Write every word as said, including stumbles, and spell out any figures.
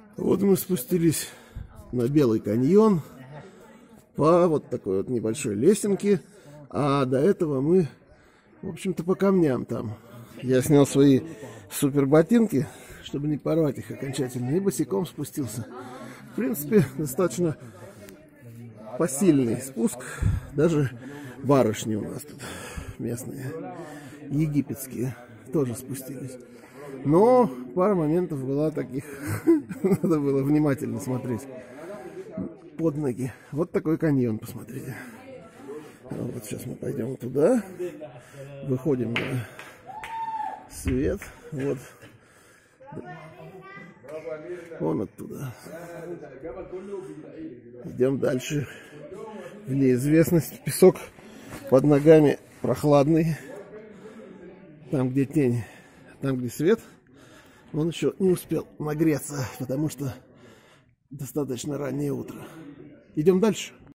Вот мы спустились на Белый каньон по вот такой вот небольшой лесенке. А до этого мы, в общем-то, по камням там. Я снял свои супер ботинки, чтобы не порвать их окончательно, и босиком спустился. В принципе, достаточно посильный спуск. Даже барышни у нас тут местные, египетские, тоже спустились. Но пара моментов была таких, надо было внимательно смотреть под ноги. Вот такой каньон, посмотрите. Вот сейчас мы пойдем туда, выходим на свет, вот, вон оттуда. Идем дальше в неизвестность. Песок под ногами прохладный, там где тень, там где свет. Он еще не успел нагреться, потому что достаточно раннее утро. Идем дальше.